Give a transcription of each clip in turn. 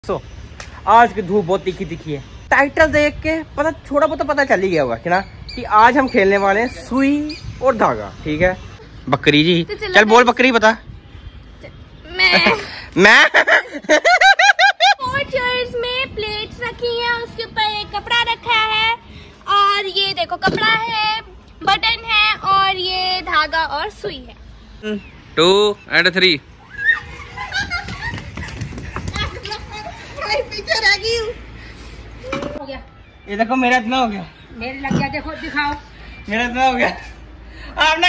आज की धूप बहुत तीखी तीखी है। टाइटल देख के पता थोड़ा बहुत पता चल ही गया होगा कि ना कि आज हम खेलने वाले हैं सुई और धागा। ठीक है बकरी जी, तो चल बोल बकरी बता। मैं चेयर्स में प्लेट्स रखी हैं, उसके ऊपर एक कपड़ा रखा है और ये देखो कपड़ा है, बटन है और ये धागा और सुई है। 2 and 3 पीछे रह गई हो गया। ये देखो मेरा इतना हो गया, मेरे लग गया। देखो दिखाओ मेरा इतना हो गया। आपने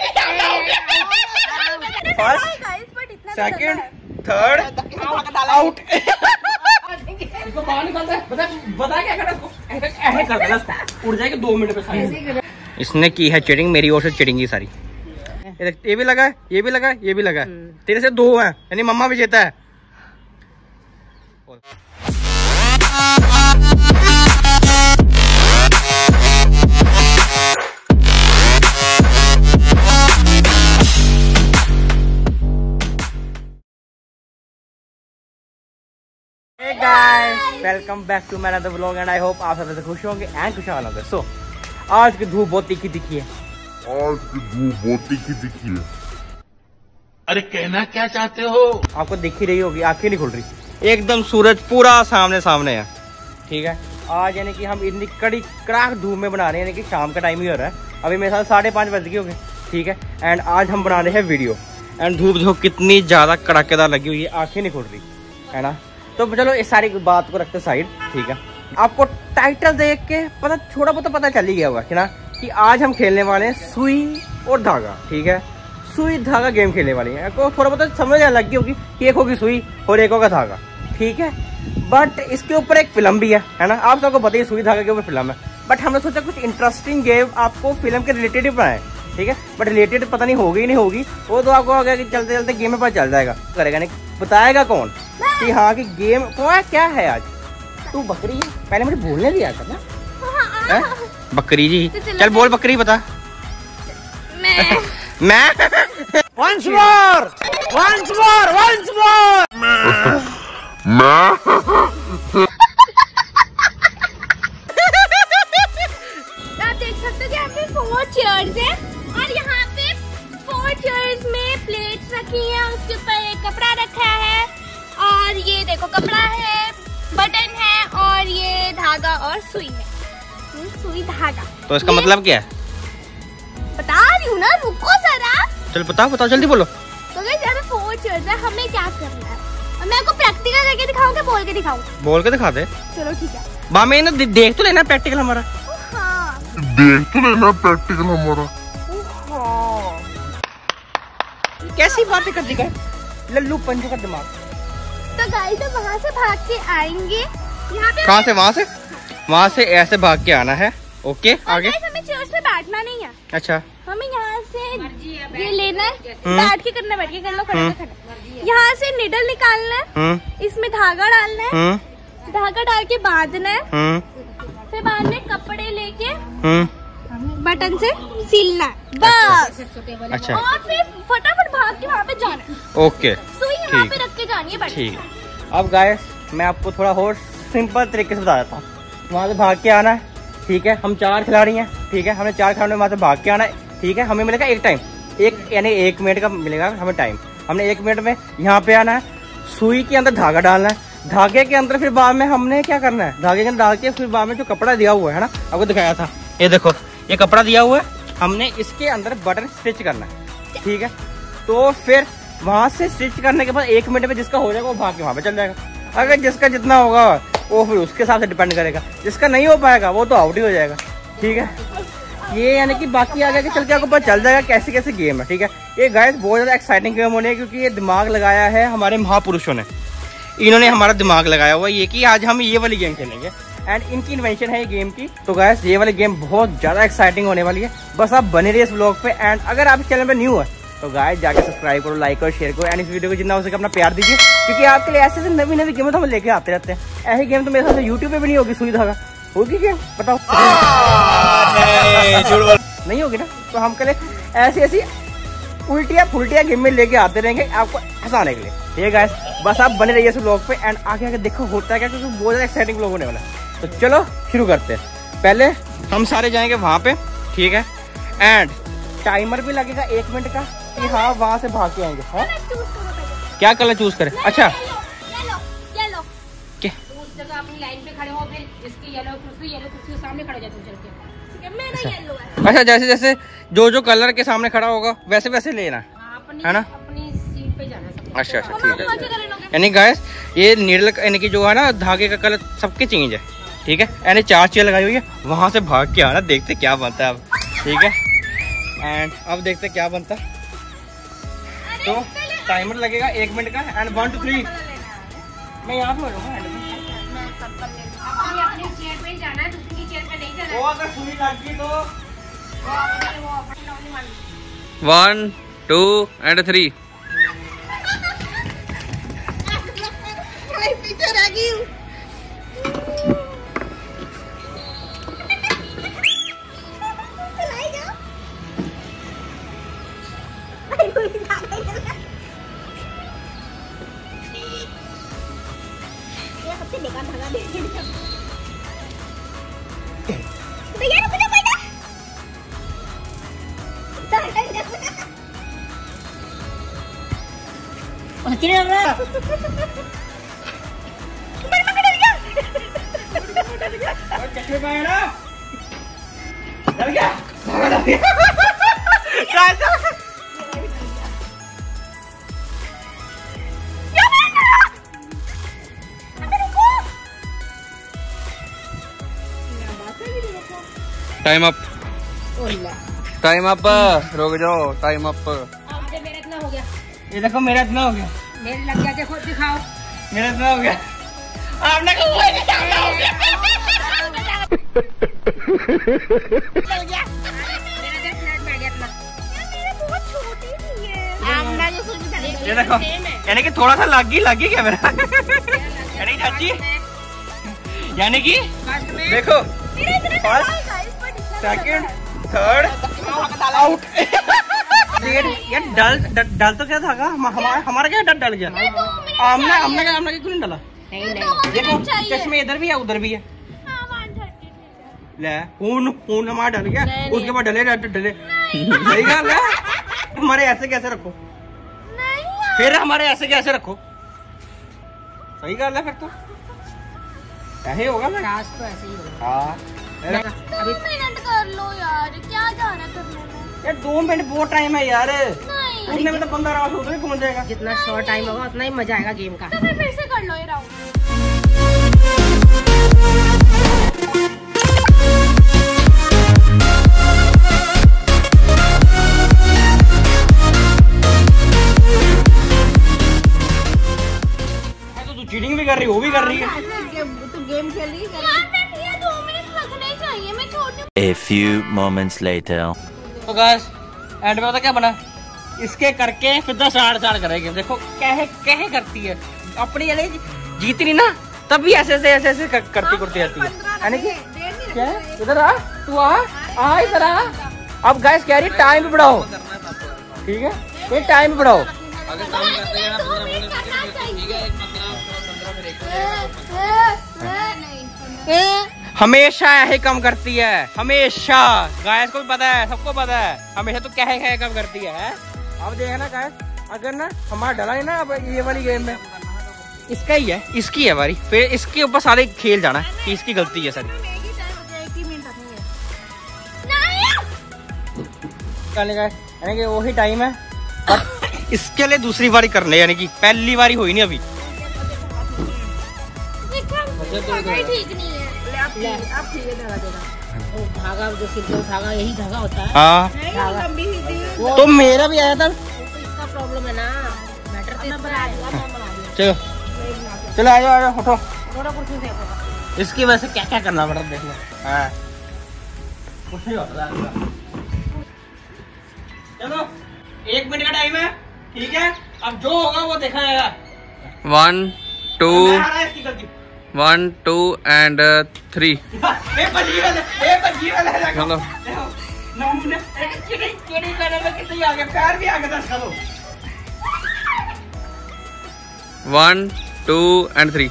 फर्स्ट सेकंड थर्ड आउट। इसको बाहर निकालता है, बता क्या करना इसको, ऐसे कर देना इसको, उड़ जाएगा 2 मिनट में। इसने की है चीटिंग, मेरी ओर से चीटिंग की सारी। ये भी लगा है, ये भी लगा है, ये भी लगा है। तेरे से 2 है, यानी मम्मा भी जीता है। Hey guys, welcome back to my another vlog and I hope आप सब खुश होंगे एंड खुशहाल होंगे। So, आज की धूप बहुत तीखी तीखी है। आज की धूप बहुत तीखी तीखी है। अरे कहना क्या चाहते हो? आपको दिख ही रही होगी, आंखें नहीं खुल रही, एकदम सूरज पूरा सामने सामने है। ठीक है आज यानी कि हम इतनी कड़ी कड़ाक धूप में बना रहे हैं, यानी कि शाम का टाइम ही हो रहा है, अभी मेरे साथ 5:30 बज गए हो गए। ठीक है एंड आज हम बना रहे हैं वीडियो एंड धूप देखो कितनी ज्यादा कड़ाकेदार लगी हुई है, आंखें नहीं खुल रही है ना। तो चलो इस सारी बात को रखते साइड। ठीक है आपको टाइटल देख के पता थोड़ा बहुत पता चल ही गया होगा कि ना कि आज हम खेलने वाले हैं सुई और धागा। ठीक है सुई धागा गेम खेलने वाली है, आपको थोड़ा बहुत समझ लग गई होगी कि एक होगी सुई और एक होगा धागा। ठीक है बट इसके ऊपर एक फिल्म भी है ना, आप सबको पता ही सुई धागा के ऊपर फिल्म है। बट हमने सोचा कुछ इंटरेस्टिंग गेम आपको फिल्म के रिलेटेड ही बनाए। ठीक है बट रिलेटेड पता नहीं होगी नहीं होगी, वो तो आपको आगे कि चलते चलते गेम में पता चल जाएगा। करेगा नहीं बताएगा कौन कि हाँ कि गेम कौन क्या है आज। तू बकरी है, पहले मुझे बोलने दिया था ना। बकरी जी, चल बोल बकरी बता। मैं once more आप देख सकते हो कि यहाँ पे 4 चेयर्स हैं और यहाँ पे 4 चेयर्स में प्लेट्स रखी हैं, उसके ऊपर एक कपड़ा रखा है और ये देखो कपड़ा है, बटन है और ये धागा और सुई है। सुई धागा तो इसका मतलब क्या है? बता रही हूँ ना, रुको जरा। चल बताओ जल्दी बोलो। तो गाइस यहाँ पे 4 चेयर्स है, हमें क्या करना है और मैं आपको प्रैक्टिकल करके दिखाऊँ क्या बोल के दिखाऊँ? बोल के दिखा दे। चलो ठीक है बामे ना देख तो लेना प्रैक्टिकल हमारा। हाँ देख तो लेना प्रैक्टिकल हमारा। कैसी बातें करती है लल्लू पंजू का दिमाग। तो गाइस हम वहाँ से भाग के आएंगे। यहाँ पे कहाँ से? वहाँ से ऐसे भाग के आना है। ओके आगे हमें चेयर्स पे बैठना नहीं है। अच्छा हमें यहाँ से ये लेना है, बैठ के करना, बैठ के कर लो, खड़े खड़े। यहाँ से निडल निकालना है, इसमें धागा डालना है, धागा डाल के बांधना है, फिर बाद में कपड़े लेके बटन से सिलना है बस। अच्छा और फिर फटाफट भाग के वहाँ पे जाना है। ओके सुई यहाँ पे रख के जानी है बटन। ठीक है अब गाइस मैं आपको थोड़ा और सिंपल तरीके से बता देता हूँ। वहाँ से भाग के आना है। ठीक है हम 4 खिलाड़ी हैं। ठीक है हमें 4 खिलाड़ी वहाँ से भाग के आना है। ठीक है हमें मिलेगा एक टाइम, एक यानी 1 मिनट का मिलेगा हमें टाइम। हमने 1 मिनट में यहाँ पे आना है, सुई के अंदर धागा डालना है, धागे के अंदर फिर बाद में हमने क्या करना है, धागे के अंदर डाल के फिर बाद में जो कपड़ा दिया हुआ है ना, आपको दिखाया था, ये देखो ये कपड़ा दिया हुआ है, हमने इसके अंदर बटन स्टिच करना है। ठीक है तो फिर वहां से स्टिच करने के बाद 1 मिनट में जिसका हो जाएगा वो भाग के वहां पे चल जाएगा। अगर जिसका जितना होगा वो फिर उसके हिसाब से डिपेंड करेगा, जिसका नहीं हो पाएगा वो तो आउट ही हो जाएगा। ठीक है ये यानी कि बाकी आगे के चल के आपको पता चल जाएगा कैसे कैसे गेम है। ठीक है ये गाइस बहुत ज्यादा एक्साइटिंग गेम होने है, क्योंकि ये दिमाग लगाया है हमारे महापुरुषों ने, इन्होंने हमारा दिमाग लगाया हुआ ये कि आज हम ये वाली गेम खेलेंगे एंड इनकी इन्वेंशन है ये गेम की। तो गाइस ये वाली गेम बहुत ज्यादा एक्साइटिंग होने वाली है, बस आप बने रहिए इस व्लॉग पे। एंड अगर आप इस चैनल पे न्यू है तो गाइस जाके सब्सक्राइब करो, लाइक करो, शेयर करो एंड इस वीडियो को जितना हो सके अपना प्यार दीजिए, क्योंकि आपके लिए ऐसे नवी नवी गेम तो हम लेके आते रहते हैं। ऐसी गेम तो मेरे साथ यूट्यूब पे भी नहीं होगी, सुई धागा होगी क्या बताओ? नहीं होगी ना, तो हम कल ऐसी ऐसी उल्टिया फुल्टिया गेम में लेके आते रहेंगे आपको हंसाने के लिए। ठीक है गाइस, बस आप बने रहिए इस व्लॉग पे एंड आगे आगे देखो होता है क्या, क्योंकि बहुत ज्यादा एक्साइटिंग व्लॉग होने वाला है। तो चलो शुरू करते हैं। पहले हम सारे जाएंगे वहां पे, ठीक है, एंड टाइमर भी लगेगा 1 मिनट का कि हाँ वहां से भाग के आएंगे। हाँ क्या कलर चूज करें? अच्छा येलो क्या उस जगह अपनी लाइन पे खड़े हो, फिर इसकी येलो कुर्सी के सामने खड़े हो जाते चल के। मेरा येलो है। अच्छा, जैसे जैसे जो कलर के सामने खड़ा होगा वैसे वैसे लेना है ना? अपनी सीट पे जाना है। अच्छा ठीक है। यानी गाइस ये नीडल यानी कि जो है ना धागे का कलर सबके चेंज है, ठीक है। यानी 4 चेयर लगाई हुई है, वहां से भाग के आना, देखते क्या बनता है अब, ठीक है। एंड अब देखते क्या बनता है। तो टाइमर लगेगा 1 मिनट का एंड 1 2 3 मैं यहाँ पे हो जाऊंगा। अपनी चेयर पे ही जाना है, दूसरी की चेयर पे नहीं जाना है। वो अगर सुई लग गई तो 1 2 and 3 पीछे रह गई हूँ। सबसे बेकार धागा दे भैया, रुको ना बेटा। चश्मे पाए ना डर गया। टाइम अप, टाइम अप, रुक जाओ, टाइम अप। अब मेरा इतना हो गया, ये देखो मेरा इतना हो गया, मेरे लग गया, देखो दिखाओ। मेरा इतना हो गया, आपने कहा हुआ है कि क्या हो गया? मेरा 10 मिनट में आ गया इतना। मेरा बहुत छोटी सी है। आमना जो कुछ भी ये देखो यानी कि थोड़ा सा लग गई क्या मेरा? यानी चाची यानी कि देखो फर्स्ट सेकंड थर्ड आउट। यार डल तो क्या था हमारा क्या डल गया? आमना क्यों नहीं डाला? देखो चश्मे इधर भी है उधर भी है। ले खून हमारा डल गया, उसके बाद डले सही गल है। हमारे ऐसे कैसे रखो, फिर हमारे ऐसे कैसे रखो, सही गल है। फिर तो ऐसे होगा ना, तो ऐसे ही होगा। हाँ 2 मिनट कर लो यार, क्या जाना करने में? यार 2 मिनट बहुत टाइम है यार, नहीं उतने में तो 15 मिनट उधर ही पहुंच जाएगा। जितना शॉर्ट टाइम होगा उतना ही मजा आएगा गेम का। तो फिर से कर लो ये राउंड। चीटिंग भी कर रही, वो भी कर रही है। तू गेम खेल रही है। यार मैं 2 मिनट रखने चाहिए, मैं छोटी। A few moments later. तो गाइस एंड में पता क्या बना, इसके करके फिर तो साड़ करेगी। देखो कैसे करती है अपनी, यानी जीती नहीं ना तब भी ऐसे करती रहती है। यानी कि क्या है, इधर आ, तू आ इधर आ। अब गाइस कह रही टाइम भी बढ़ाओ, ठीक है, ये टाइम भी बढ़ाओ। हमेशा यही कम करती है, हमेशा। गाइस को भी पता है, सबको पता है, हमेशा तो क्या है कम करती है। अब देखना गाइस, अगर ना हमारा डला नहीं ना अब ये वाली गेम में, इसका ही है, इसकी है बारी, फिर इसके ऊपर सारे खेल जाना कि इसकी गलती है सारी। यानी कि वही टाइम है, बट इसके लिए दूसरी बारी करने, यानी कि पहली बारी हुई नहीं अभी। ठीक नहीं है। धागा जो सिर्फ धागा, यही धागा होता है। हाँ तो मेरा भी आया था, इसका प्रॉब्लम है ना, मैटर तो इसका। चलो चलो आ जाओ उठो। थोड़ा कुर्सी से होगा। इसकी वजह से क्या क्या करना पड़ा देख लो। हाँ कुछ नहीं होता है। चलो 1 मिनट का टाइम है, ठीक है, अब जो होगा वो देखा जाएगा। 1 2 इसकी गलती 1 2 and 3 चलो नमूने कितनी आ गया, पैर भी आ गया था इसका तो। 1 2 and 3।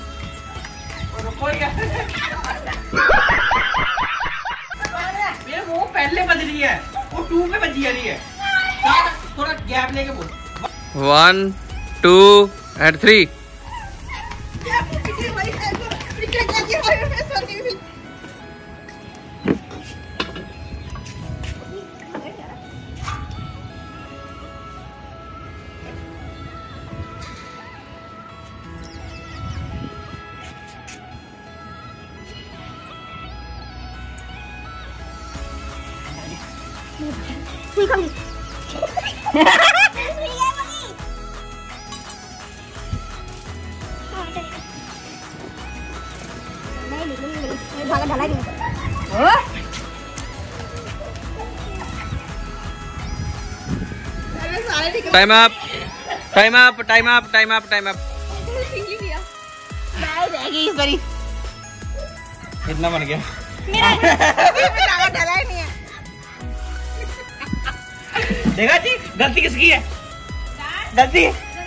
वो पहले बज रही है, वो 2 पे बजी जा रही है। थोड़ा गैप लेके बोल। 1 2 and 3। Time up time up time up time up time up. इतना बन गया। देखा जी गलती किसकी है? गलती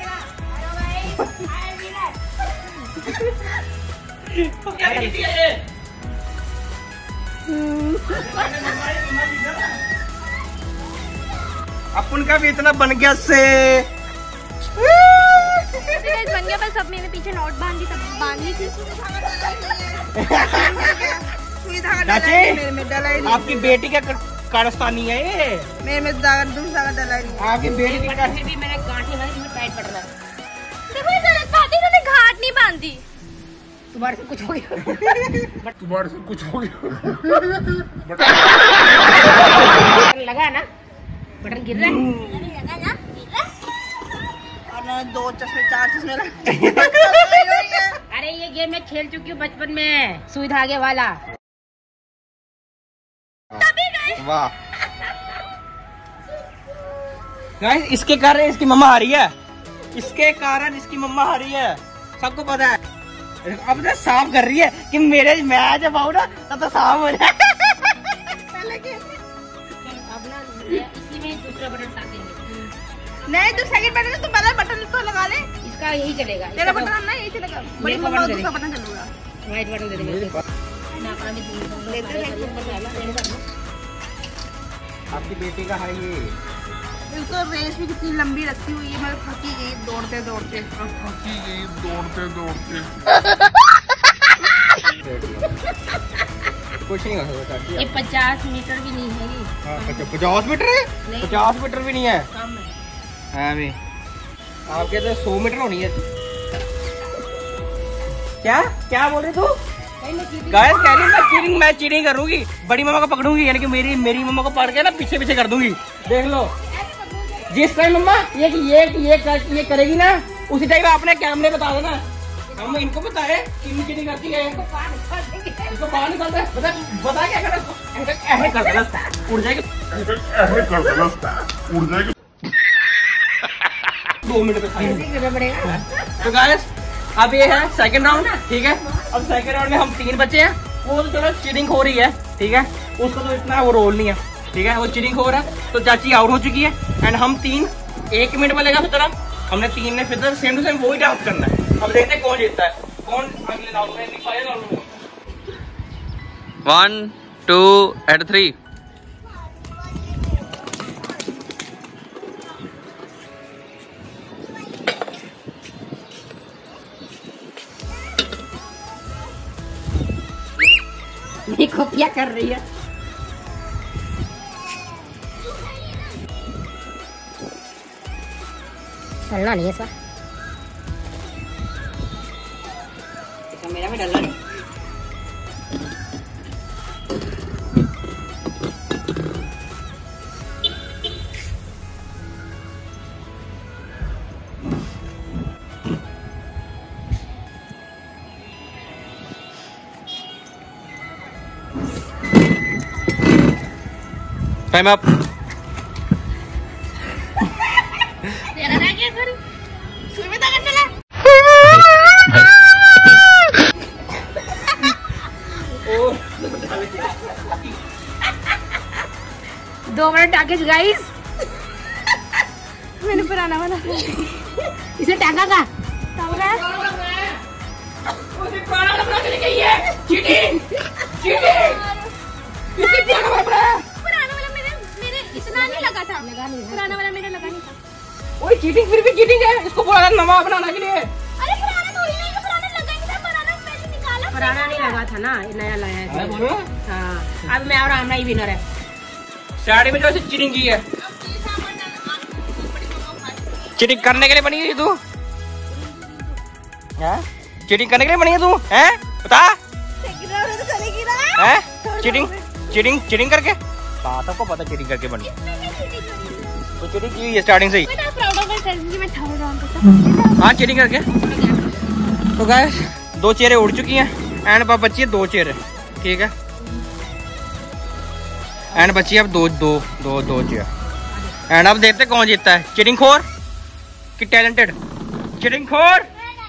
अपन का भी इतना बन गया से बन गया। बस अब मैंने पीछे नोट बांधी थी। आपकी बेटी का कारस्तानी है ये। मेरे में दूसरा डला नहीं। आपकी बेटी की फिर भी मैंने गांठी बांधी, मुझे टाइट पड़ रहा है। देखो ये गलत बात है, इन्होंने घाट नहीं बांधी। तुम्हारे से कुछ हो गया। तुम्हारे से कुछ हो गया। बटन लगा ना, बटन गिर रहा है। और 2 चश्मे 4 चश्मे अरे ये गेम मैं खेल चुकी हूँ बचपन में, सुई धागे वाला। वाह गाइस, इसके कारण इसकी मम्मा आ रही है। इसके कारण इसकी मम्मा आ रही है, सबको पता है। अब तो साफ कर रही है कि मेरे मैं जब आऊँ ना तब तो साफ हो जाए। अब ना इसी में दूसरा बटन टाकेंगे। नहीं तो सेकंड बटन तो पहला बटन तो लगा ले। इसका यही चलेगा। तेरा बटन ना यही चलेगा। बड़ी मम्मा दूसरा बटन चलेगा। व्हाइट बटन दे देंगे। आपकी बेटी का है ये। इसको रेस भी कितनी लंबी रखी हुई है। मैं थकी गई दौड़ते दौड़ते। कुछ नहीं हो सकता। ये 50 मीटर भी नहीं है। 50 मीटर है? नहीं। 50 मीटर भी नहीं है। कम है। हाँ भी आपके तो 100 मीटर होनी है। क्या क्या बोल रही तू? गाइस कह रही मैं चीटिंग करूंगी, बड़ी मम्मा को पकड़ूंगी, यानी कि मेरी मम्मा को पकड़ के ना पीछे पीछे कर दूंगी। देख लो जिस टाइम मम्मा ये करेगी ना, उसी टाइम अपने कैमरे बता देना। हम इनको बताए कि चीटिंग करती है, इसको बाहर निकालते हैं। बता क्या कर देना, उड़ जाएगी। 2 मिनट में पड़ेगा। तो गाइस अब ये है सेकंड राउंड, ठीक है। अब सेकंड राउंड में हम 3 बच्चे हैं। वो तो चलो चीटिंग हो रही है, ठीक है, उसको तो इतना वो रोल नहीं है, ठीक है। वो चीटिंग हो रहा है तो चाची आउट हो चुकी है। एंड हम 3 1 मिनट में लेगा फिर हमने 3 ने फिर सेम टू सेम वही डांस करना है। अब देखते हैं कौन जीतता है, कौन अगले राउंड में फाइनल राउंड में। 1 2 and 3। देखो क्या कर रही है। डलना नहीं है इसका। मेरा में डलना नहीं। Time up. तेरा ना क्या करूं? सुई में ताकत चला। 2 मिनट टाके गाइस। मैंने पुराना वाला इसे टाका का है? पुराना वाला मेरे इतना नहीं लगा था। पुराना वाला मेरा लगा नहीं था। वही चीटिंग, फिर भी चीटिंग है। इसको बोला नवा बनाने के लिए। अरे पुराना तो ही नहीं, पुराना लगा नहीं था। पुराना पैसे निकाला। पुराना नहीं लगा था ना, नया लाया है। हाँ, अब मैं और आमना ही विनर है। साड़ी में जो ऐसे चीटिंग की है, चीटिंग करने के लिए बनी है तू? चीटिंग करने के लिए बनी है तू? हैं? बता। हैं? चीटिंग चीटिंग चीटिंग करके? हाँ, सबको पता चीटिंग करके बनी। तो चीटिंग की है स्टार्टिंग से ही। हाँ, चीटिंग करके। तो गाइस 2 चेयरें उड़ चुकी हैं एंड अब बची है 2 चेयरें। ठीक है, एंड बची है अब दो चेयर। एंड अब देखते कौन जीतता है, चीटिंग खोर कि टैलेंटेड? चीटिंग खोर।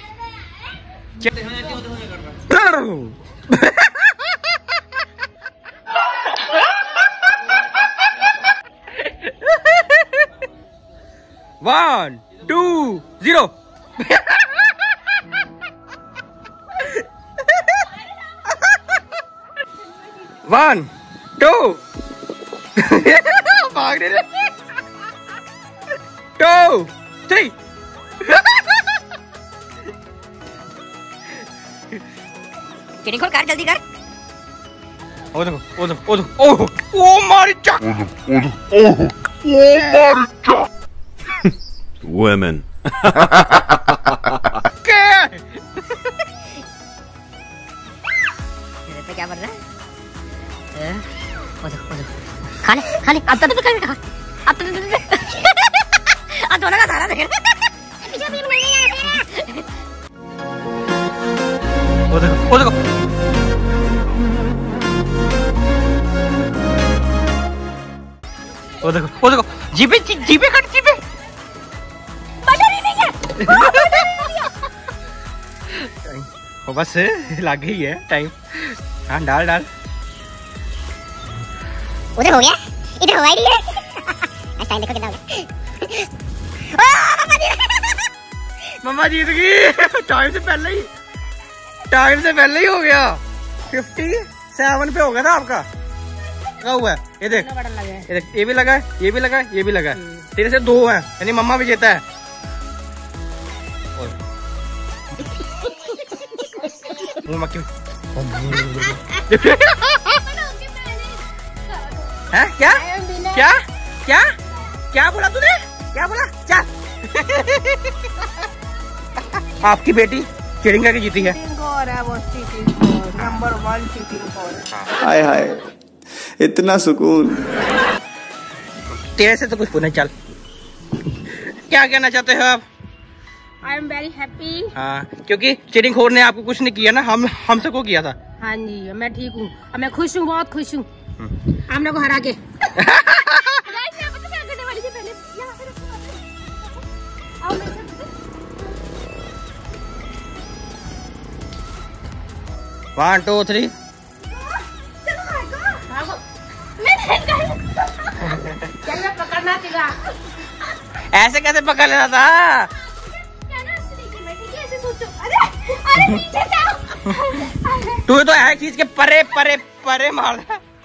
One, 2, 0. One, 2. भाग रहे 2, 3. चीटिंग खोल, कर जल्दी कर। ओ देखो ओ मारी चक। Women. क्या क्या बन रहा है? खा ले अब तो कर खा। अब दोनों का सारा देख। पीछे भी नहीं है। ओ देखो जीपे कट जीपे। बटर ही नहीं है। ओ बस लग गई है टाइम। हाँ, डाल उधर हो गया, इधर हुआ ही नहीं है। टाइम देखो कितना हो गया। मम्मा जीत गई। टाइम से पहले ही हो गया। 57 पे हो गया था आपका। क्या हुआ है? ये देख, ये भी लगा है, ये भी लगा है, ये भी लगा है। तेरे से 2 है, यानी मम्मा भी जीता है। है क्या क्या क्या क्या बोला तूने? क्या बोला? चल। आपकी बेटी चीटिंग करके जीती है। Number 1 cheating. हाय हाय, इतना सुकून। तेरे से तो कुछ पूछना। चल, क्या कहना चाहते हो आप? I am very happy. हाँ, क्योंकि चीटिंग खोर ने आपको कुछ नहीं किया ना, हम सबको किया था। हाँ जी, मैं ठीक हूँ, मैं खुश हूँ, बहुत खुश हूँ आमना को हरा के। One, 2, 3. पकड़ना चाहिए। ऐसे कैसे पकड़ लेना था? तू तो है खींच के परे मार।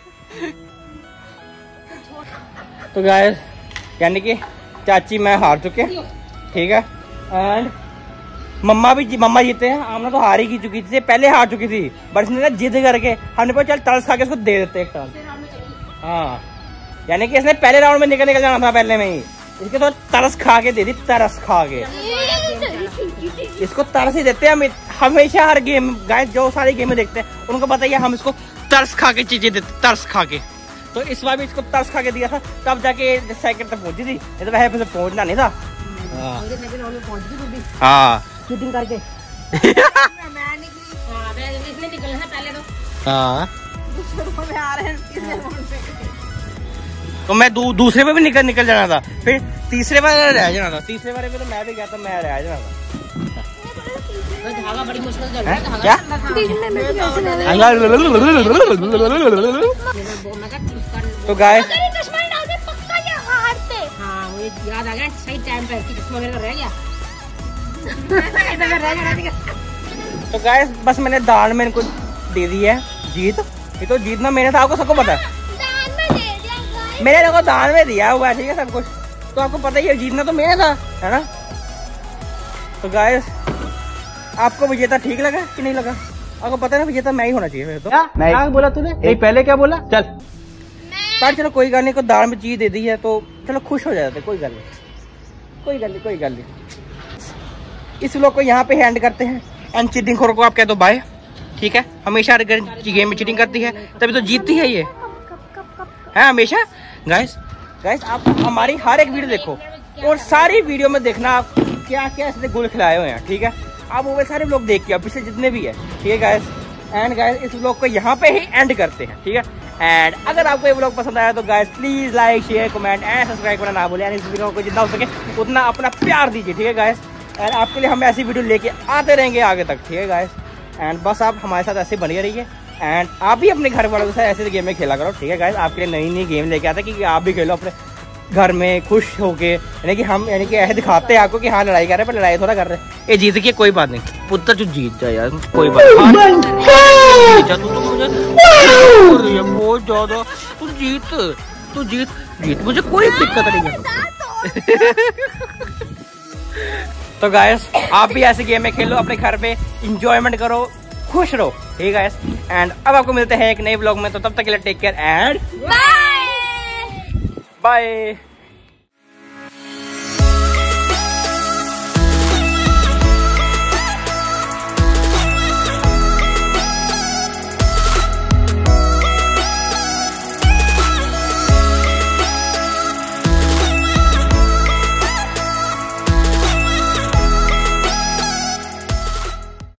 तो गाइस, यानी कि चाची मैं हार चुके, ठीक है। एंड मम्मा जीते हैं। आमना तो हार ही चुकी थी, पहले हार चुकी थी, बट इसने जिद करके हमने बोला चल तरस खा के इसको दे देते एक टर्न। हाँ, यानी कि इसने पहले राउंड में निकल जाना था, पहले में ही इसके तो तरस खा के दे दी। तरस खा के इसको तरस ही देते हैं हम हमेशा, हर गेम। गाइस जो सारी गेम देखते हैं उनको पता ही है, हम इसको तरस खा के चीजें देते, तरस खा के। तो इस बार भी इसको तरस खा के दिया था, तब जाके सेकंड तक पहुंची थी। ये तो वैसे पहुंचना नहीं था। हाँ, शूटिंग करके। निकलना पहले तो। हाँ, तो मैं दूसरे पे भी निकल जाना था, फिर तीसरे बार रह जाना था। तीसरे बार में तो मैं भी गया था, मैं रह जाना था। धागा बड़ी मुश्किल से चल रहा है। क्या? तो गाइस, हाँ, वो याद आ गया, सही टाइम पे चश्मा मेरा रह गया। तो गाइस बस मैंने दान में इनको दे दी है जीत। ये तो जीतना मेरे था, आपको सबको पता है। दान में दे दिया गाइस। मैंने इनको दान में दिया हुआ है, ठीक है सब कुछ। तो आपको पता ही है जीतना तो मेरा था, है ना। तो गाइस आपको विजेता ठीक लगा कि नहीं लगा? आपको पता है ना विजेता मैं ही होना चाहिए। तो क्या बोला तूने? पहले क्या बोला? चल पर चलो कोई गल नहीं, को दान में चीज दे दी है तो चलो खुश हो जाते। कोई गल नहीं, कोई गल नहीं, कोई गल नहीं। इस व्लॉग को यहाँ पे एंड करते हैं। एंड चीटिंग खोर को आप कह दो बाय, ठीक है। हमेशा अगर गेम में चीटिंग करती है तभी तो जीतती है ये, है हमेशा। गाइस आप हमारी हर एक वीडियो देखो और सारी वीडियो में देखना आप क्या क्या इसने गुल खिलाए हुए हैं, ठीक है। आप वो सारे व्लॉग देख के पिछले जितने भी है, ठीक है गाइस। एंड गाइस इस व्लॉग को यहाँ पे ही एंड करते हैं, ठीक है। एंड अगर आपको ये व्लॉग पसंद आया तो guys please like share comment and subscribe करना ना भूलें। इस वीडियो को जितना हो सके उतना अपना प्यार दीजिए, ठीक है गाइस। एंड आपके लिए हम ऐसी वीडियो लेके आते रहेंगे आगे तक, ठीक है गाइस। एंड बस आप हमारे साथ ऐसे बने रहिए। एंड आप भी अपने घर वालों के साथ ऐसे गेम में खेला करो, ठीक है गाइस। आपके लिए नई नई गेम लेके आते हैं कि आप भी खेलो अपने घर में खुश होके। यानी कि हम यानी कि ऐसे दिखाते हैं आपको कि हाँ लड़ाई कर रहे हैं, पर लड़ाई थोड़ा कर रहे हैं। ये जीत के कोई बात नहीं, पुत्र तू जीत जा यार, कोई बात नहीं। बहुत ज्यादा तू जीत मुझे कोई दिक्कत नहीं है। तो गाइस आप भी ऐसे गेम में खेलो, अपने घर पे इंजॉयमेंट करो, खुश रहो, ठीक है गाइस। एंड अब आपको मिलते हैं एक नए व्लॉग में, तो तब तक के लिए टेक केयर एंड बाय।